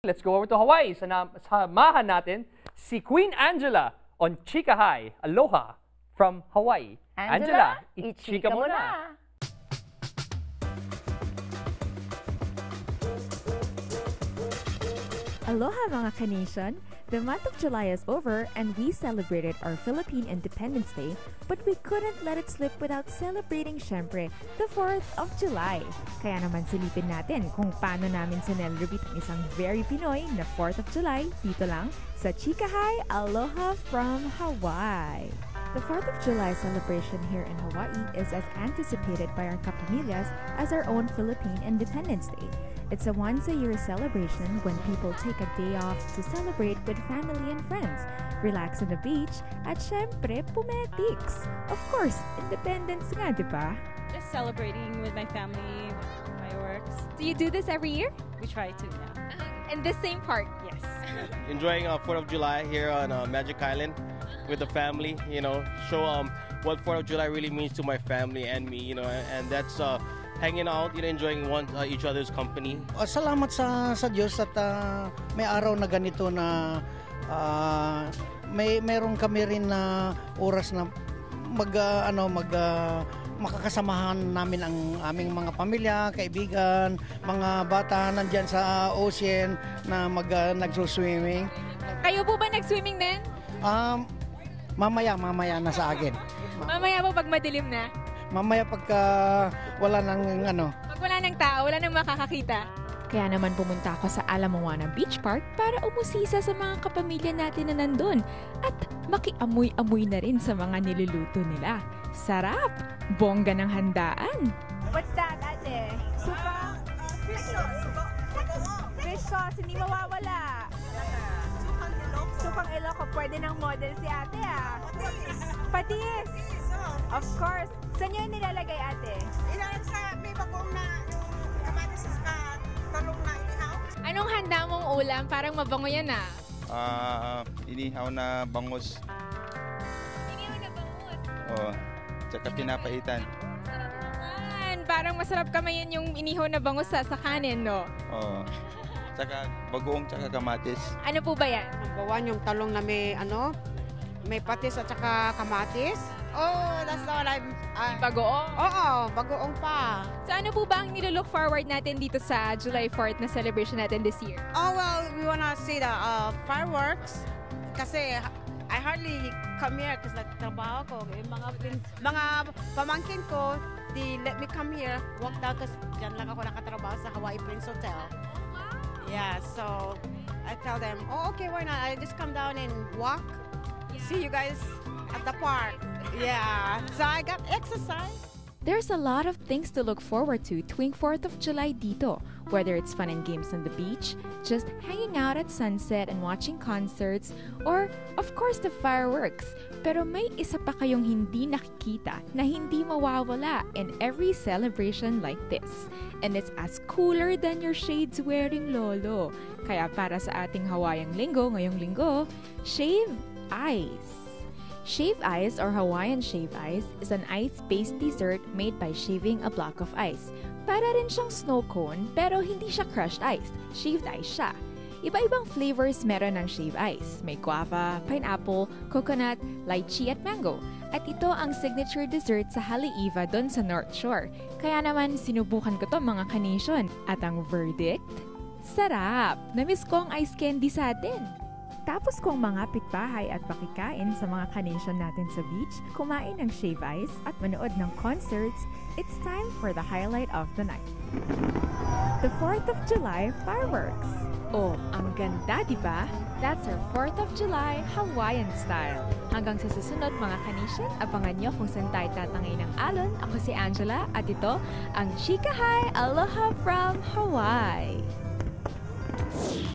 let's go over to Hawaii. Samahan natin si Queen Angela on Chika High. Aloha from Hawaii. Angela, i-chika mo na. Aloha mga ka-nation! The month of July is over and we celebrated our Philippine Independence Day, but we couldn't let it slip without celebrating syempre the 4th of July. Kaya naman silipin natin kung paano namin sinelebrate ang isang very Pinoy na 4th of July dito lang sa Chika High, Aloha from Hawaii. The 4th of July celebration here in Hawaii is as anticipated by our kapamilyas as our own Philippine Independence Day. It's a once-a-year celebration when people take a day off to celebrate with family and friends, relax on the beach, at syempre, pumetics. Of course, independence nga, di ba? Just celebrating with my family, fireworks. Do you do this every year? We try to, yeah. In this same park? Yes. Enjoying 4th of July here on Magic Island with the family, show what 4th of July really means to my family and me, and that's hanging out, enjoying each other's company. Salamat sa Diyos at may araw na ganito na meron kami rin na oras na makakasamahan namin ang aming mga pamilya, kaibigan, mga bata nandyan sa ocean na nagsuswimming. Kayo po ba nag-swimming din? Mamaya na sa akin. Mamaya po pag madilim na? Mamaya pagka wala nang Pag wala nang tao, wala nang makakakita. Kaya naman pumunta ako sa Ala Moana Beach Park para umusisa sa mga kapamilya natin na nandun at makiamoy-amoy na rin sa mga niluluto nila. Sarap! Bongga ng handaan! What's that, ate? Suka? Fish sauce. Fish sauce, hindi mawawala. Sukang Ilocos, pwede ng model si ate Patis! Of course. Saan nyo yung nilalagay, ate? May bagong na kamatis sa talong na inihaw. Anong handa mong ulam? Parang mabango yan Inihaw na bangus. Inihaw na bangus? Oo. Tsaka pinapaitan. Sarap naman. Parang masarap kamayin yung inihaw na bangus sa kanin, no? Oo. Tsaka bagoong tsaka kamatis. Ano po ba yan? Number 1 yung talong na may patis at saka kamatis. Oh, that's all Bagoong? Oo, bagoong pa. So ano po ba ang nilolook forward natin dito sa July 4th na celebration natin this year? Oh, well, we wanna see the fireworks. Kasi I hardly come here kasi nagtrabaho ko. Mga pamangkin ko, they let me come here, walk down kasi dyan lang ako nakatrabaho sa Hawaii Prince Hotel. Yeah, so I tell them, oh, okay, why not? I just come down and walk. See you guys at the park. Yeah, so I got exercise. There's a lot of things to look forward to tuwing 4th of July dito. Whether it's fun and games on the beach, just hanging out at sunset and watching concerts, or of course the fireworks. Pero may isa pa kayong hindi nakikita na hindi mawawala in every celebration like this. And it's as cooler than your shades wearing lolo. Kaya para sa ating Hawaiian linggo ngayong linggo, shave ice. Shave ice or Hawaiian shave ice is an ice-based dessert made by shaving a block of ice. Para rin siyang snow cone pero hindi siya crushed ice, shaved ice siya. Iba-ibang flavors meron ng shave ice. May guava, pineapple, coconut, lychee at mango. At ito ang signature dessert sa Haleiwa doon sa North Shore. Kaya naman sinubukan ko to mga ka-nation. At ang verdict? Sarap! Namiss ko ang ice candy sa atin. Tapos kung mga pitbahay at pakikain sa mga ka-nation natin sa beach, kumain ng shave ice at manood ng concerts, it's time for the highlight of the night. The 4th of July fireworks. Oh, ang ganda, di ba? That's our 4th of July Hawaiian style. Hanggang sa susunod mga ka-nation, abangan nyo kung saan tayo tatangay ng alon. Ako si Angela at ito ang Chika High Aloha from Hawaii.